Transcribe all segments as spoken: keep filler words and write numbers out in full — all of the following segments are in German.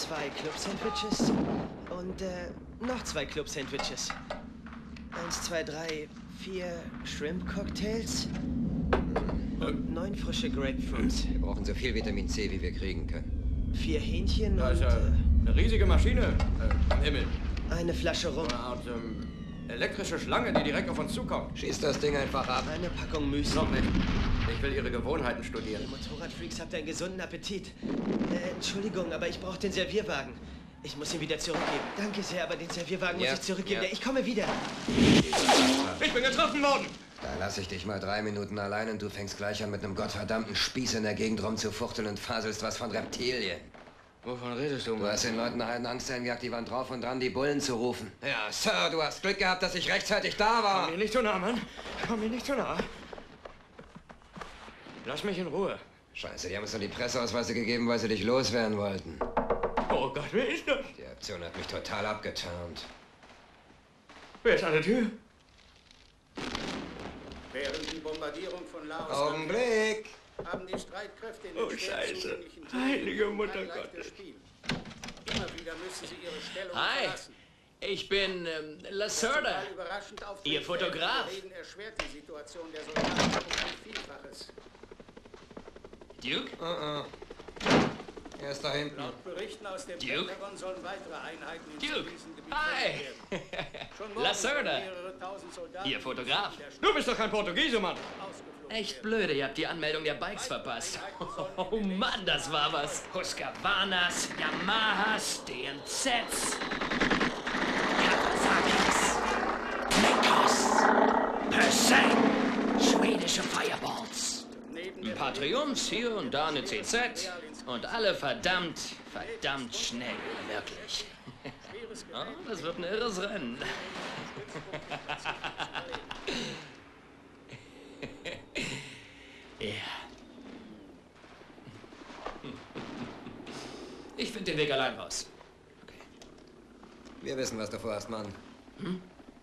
zwei Club-Sandwiches und äh, noch zwei Club-Sandwiches. Eins, zwei, drei, vier Shrimp-Cocktails und neun frische Grapefruits. Wir brauchen so viel Vitamin C, wie wir kriegen können. Vier Hähnchen Da und ist ja äh, eine riesige Maschine äh, am Himmel. eine Flasche Rum. Eine Art ähm, elektrische Schlange, die direkt auf uns zukommt. Schieß das Ding einfach ab. Eine Packung Müsli. Noch nicht. Ich will Ihre Gewohnheiten studieren. Ihr Motorradfreaks habt einen gesunden Appetit. Äh, Entschuldigung, aber ich brauche den Servierwagen. Ich muss ihn wieder zurückgeben. Danke sehr, aber den Servierwagen Ja, muss ich zurückgeben. ja. Ich komme wieder. Ich bin getroffen worden! Da lasse ich dich mal drei Minuten allein und du fängst gleich an, mit einem gottverdammten Spieß in der Gegend rumzufuchteln und faselst was von Reptilien. Wovon redest du, Du Mann? hast den Leuten einen Angst eingejagt, die waren drauf und dran, die Bullen zu rufen. Ja, Sir, du hast Glück gehabt, dass ich rechtzeitig da war. Komm mir nicht zu nah, Mann. Komm mir nicht zu nah. Lass mich in Ruhe. Scheiße, die haben uns nur die Presseausweise gegeben, weil sie dich loswerden wollten. Oh Gott, wer ist das? Die Aktion hat mich total abgeturnt. Wer ist an der Tür? Während die Bombardierung von Laos Augenblick! haben die Streitkräfte in den Oh, schwer Scheiße. zugänglichen Heilige Gebieten Mutter kein leichtes Gottes. Spiel. Immer wieder müssen sie ihre Stellung Hi, verlassen. ich bin ähm, Das Lacerda. total überraschend auftretende Ihr Fotograf. Reden erschwert die Situation der Soldaten um ein Vielfaches. Duke? Uh -uh. Er ist da hinten. Laut Berichten aus dem Duke? Pentagon sollen weitere Einheiten in Duke, diesem Gebiet hi. verlegt werden. Schon morgen Lacerda. sollen mehrere tausend Soldaten Ihr Fotograf. im Süden der Du bist doch kein Portugiese, Mann. ausgeflogen Echt werden. blöde, ihr habt die Anmeldung der Bikes verpasst. Oh Mann, das war was. Husqvarnas, Yamahas, D N Zs, Kawasakis, Nikos, Persang, schwedische Fireballs. Neben Ein der paar Triumphs hier und da eine C Z und alle verdammt, verdammt schnell, wirklich. schweres Oh, das wird ein irres Rennen. Ja. Ich finde den Weg allein raus. Wir wissen, was du vorhast, Mann. Hm?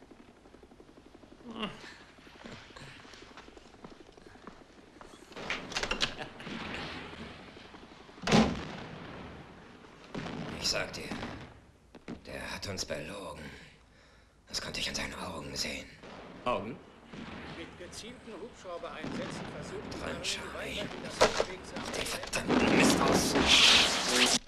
Ich sag dir, der hat uns belogen. Das konnte ich an seinen Augen sehen. Augen? Mit gezielten Hubschraubereinsätzen versuchen Dran, sie Charlie. weiterhin das Unterwegssein Den verdammten Mist aus.